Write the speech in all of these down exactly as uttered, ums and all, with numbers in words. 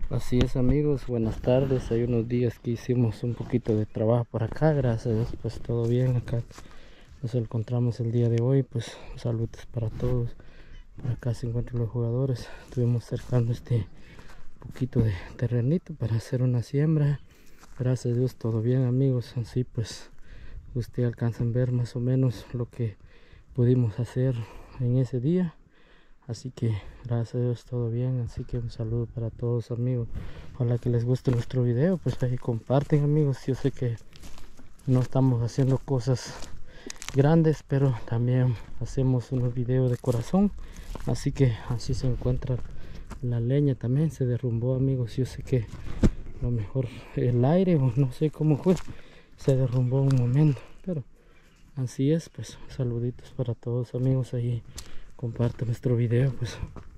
Así es, amigos, buenas tardes. Hay unos días que hicimos un poquito de trabajo por acá, gracias a Dios, pues todo bien. Acá nos encontramos el día de hoy, pues saludos para todos. Por acá se encuentran los jugadores. Estuvimos cercando este poquito de terrenito para hacer una siembra. Gracias a Dios, todo bien, amigos. Así pues ustedes alcanzan a ver más o menos lo que pudimos hacer en ese día. Así que gracias a Dios todo bien. Así que un saludo para todos, amigos. Ojalá que les guste nuestro video, pues ahí comparten, amigos. Yo sé que no estamos haciendo cosas grandes, pero también hacemos unos videos de corazón. Así que así se encuentra la leña. También se derrumbó, amigos. Yo sé que a lo mejor el aire o no sé cómo fue, se derrumbó un momento, pero así es. Pues saluditos para todos, amigos. Ahí comparte nuestro video, pues.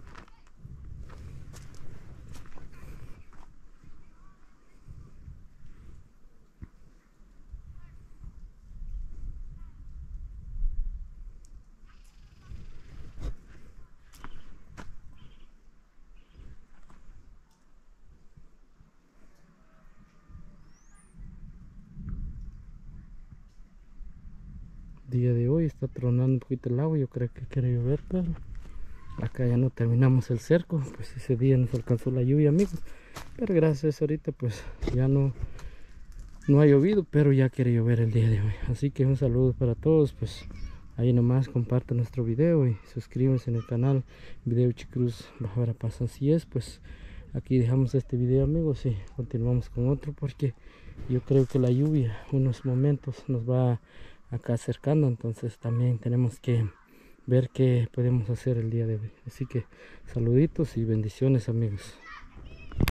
Día de hoy está tronando un poquito el agua. Yo creo que quiere llover, pero acá ya no terminamos el cerco. Pues ese día nos alcanzó la lluvia, amigos, pero gracias a eso ahorita pues ya no no ha llovido, pero ya quiere llover el día de hoy. Así que un saludo para todos. Pues ahí nomás compartan nuestro video y suscríbanse en el canal Video Chicruz Baja Verapaz. Así es, pues aquí dejamos este video, amigos, y continuamos con otro, porque yo creo que la lluvia unos momentos nos va acá acercando, entonces también tenemos que ver qué podemos hacer el día de hoy. Así que saluditos y bendiciones, amigos.